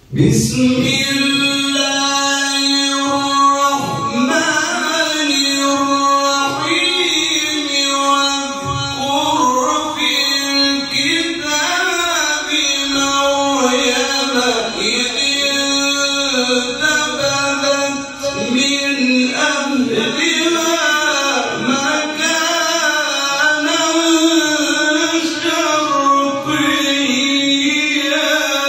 بسم الله الرحمن الرحيم واذكر في الكتاب مريم إذ انتبذت من أهلها مكانا شرقيا.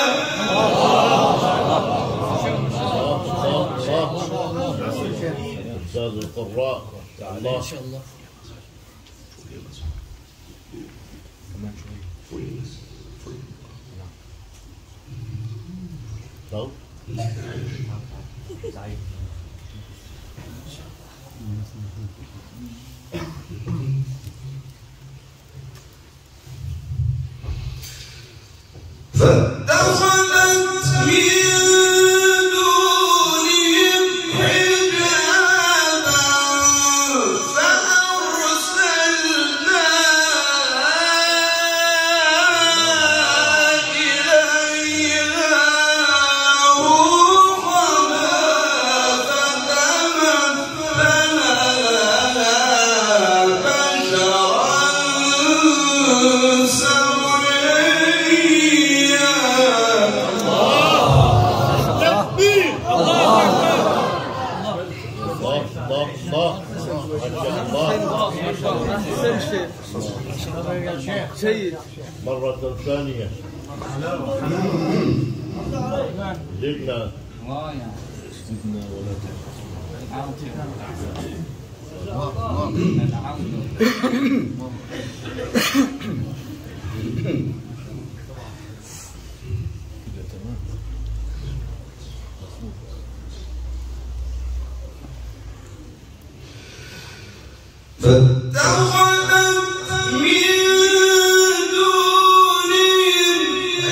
أستاذ القراء الله إن شاء الله. صوت فاتخذت من دونهم حجابا فأرسلنا إليها روحنا فتمثل لها بشرا سويا. تكبير الله ما شاء الله سيد مرة ثانية زدنا فاتخذت من دونهم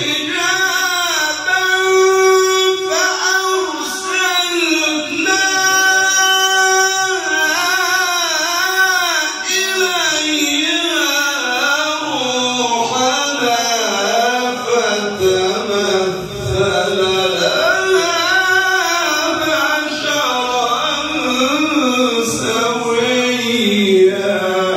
حجابا فأرسلنا إليها روحنا فتمثل لها بشرا سويا.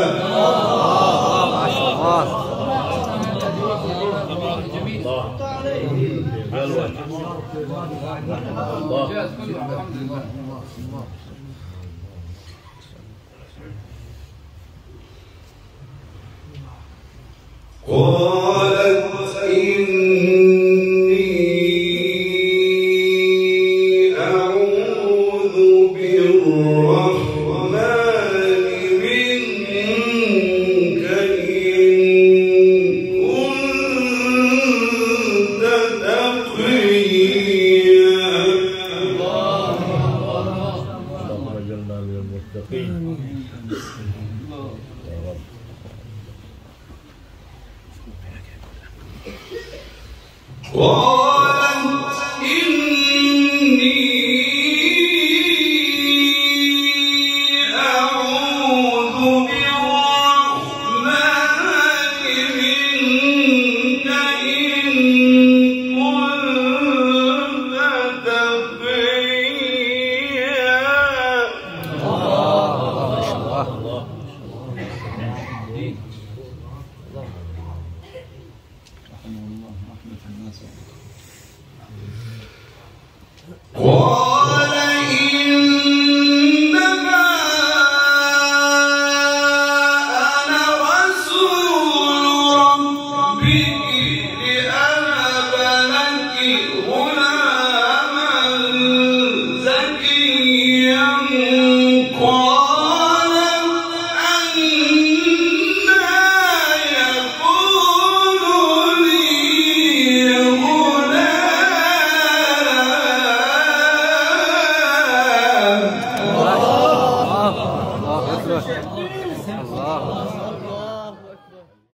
قالت إني أعوذ بالرحمن منك إن كنت تقيا. اللهم اجعلنا من المتقين يا رب. قالت إني أعوذ بالرحمن منك إن كنت تقيا. قال إنما أنا رسول ربك لأهب لك غلاما زكيا